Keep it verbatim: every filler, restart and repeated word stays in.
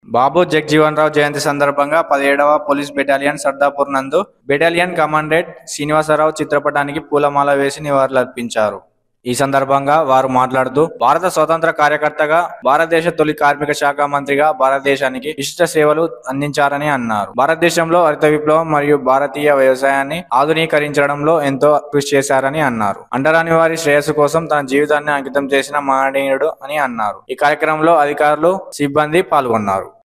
బాబు జగజీవన్ రావు జయంతి సందర్భంగా పదిహేడవ police battalion Sardapur నందు బెటాలియన్ కమాండెంట్ శ్రీనివాసరావు చిత్రపటానికి పూలమాల వేసి నివాళులర్పించారు. ఈ సందర్భంగా వారు మాట్లాడుతూ భారత స్వతంత్ర కార్యకర్తగా, భారతదేశ తొలి కార్మిక శాఖ మంత్రిగా భారతదేశానికి విశిష్ట సేవలు అందించారని అన్నారు. భారతదేశంలో హరిత విప్లవం మరియు భారతీయ వ్యవసాయాన్ని ఆధునీకరించడంలో ఎంతో కృషి చేశారని అన్నారు. అంటరాని వారి శ్రేయస్సు కోసం తన జీవితాన్ని అంకితం చేసిన మహనీయుడు అని అన్నారు. ఈ కార్యక్రమంలో అధికారులు, సిబ్బంది పాల్గొన్నారు.